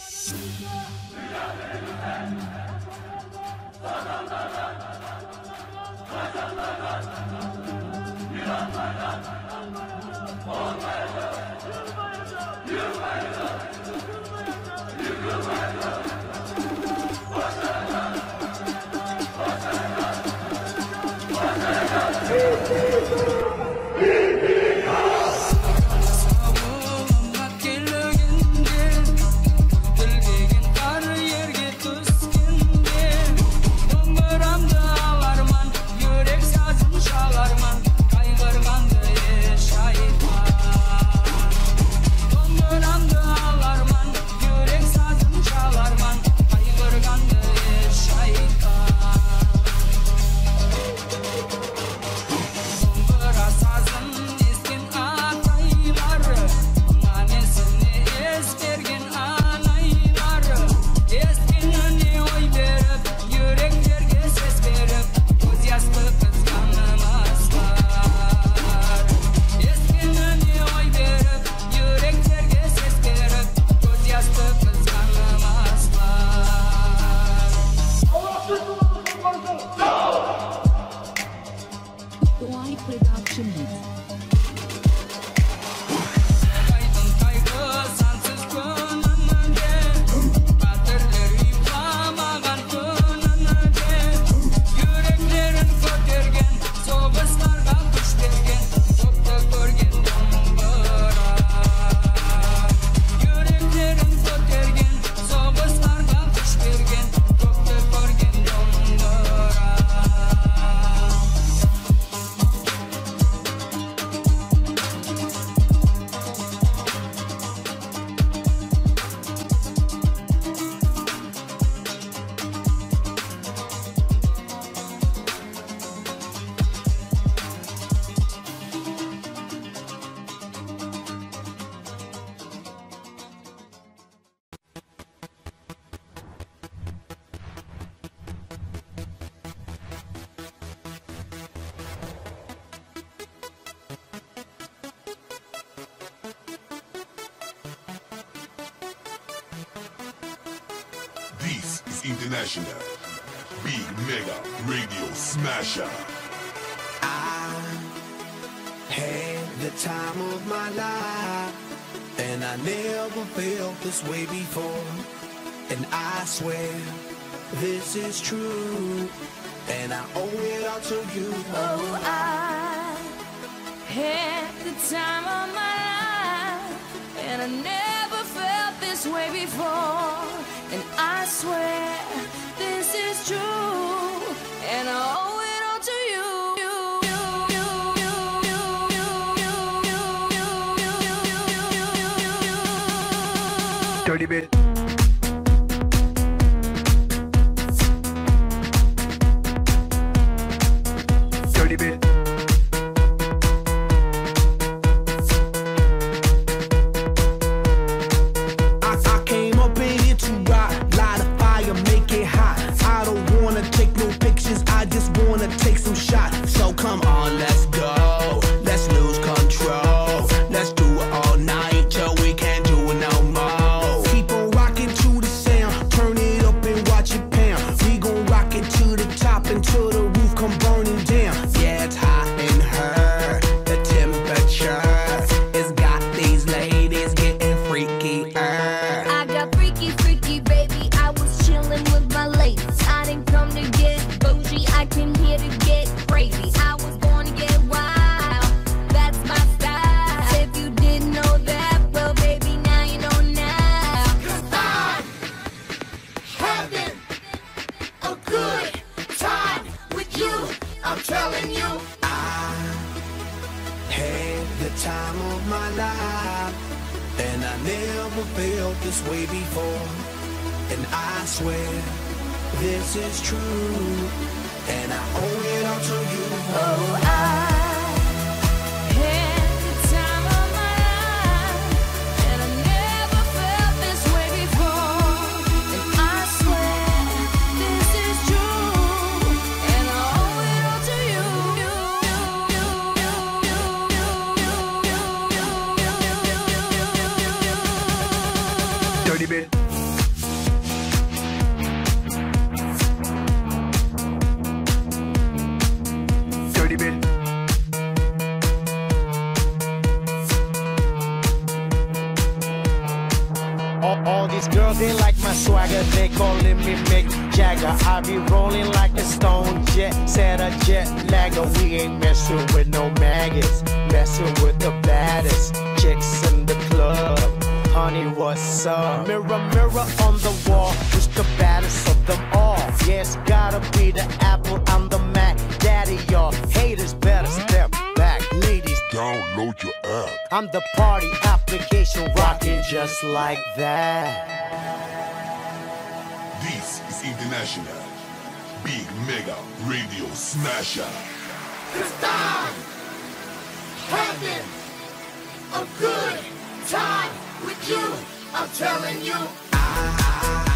This is International Big Mega Radio Smasher. I had the time of my life, and I never felt this way before. And I swear this is true, and I owe it all to you. Oh, I had the time of my life, and I never felt this way before. And I swear this is true, and I owe it all to you. Dirty bit. Dirty bit. I came up in here to rock, light a fire, make it hot. I don't wanna take no pictures, I just wanna take some shots. So come on, let's go, let's lose control. Let's do it all night till we can't do it no more. Keep on rocking to the sound, turn it up and watch it pound. We gon' rock it to the top until the roof come burning down. Yeah, it's hot in her, the temperature has got these ladies getting freaky. I got freaky, freaky, baby. I was chillin' with my ladies. I didn't come to get bougie, I came here to get crazy. I was born to get wild, that's my style. If you didn't know that, well, baby, now you know now. 'Cause I'm having a good time with you, I'm telling you. I had the time of my life, and I never felt this way before. And I swear this is true, and I owe it all to you. Oh, I had the time of my life, and I never felt this way before. And I swear this is true, and I owe it all to you. Dirty bit. These girls, they like my swagger, they calling me Mick Jagger. I be rolling like a stone jet, set a jet lagger. We ain't messing with no maggots, messing with the baddest chicks in the club. Honey, what's up? Mirror, mirror on the wall, who's the baddest of them all? Yeah, it's gotta be the Apple, I'm the Mac. Daddy, y'all haters better step back. Ladies, Download your app. I'm the party application rocking just like that. This is International Big Mega Radio Smasher. Cause I'm having a good time with you. I'm telling you.